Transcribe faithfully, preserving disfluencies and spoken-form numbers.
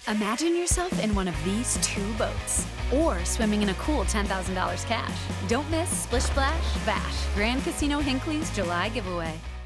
Imagine yourself in one of these two boats, or swimming in a cool ten thousand dollars cash. Don't miss Splish Splash Bash, Grand Casino Hinckley's July giveaway.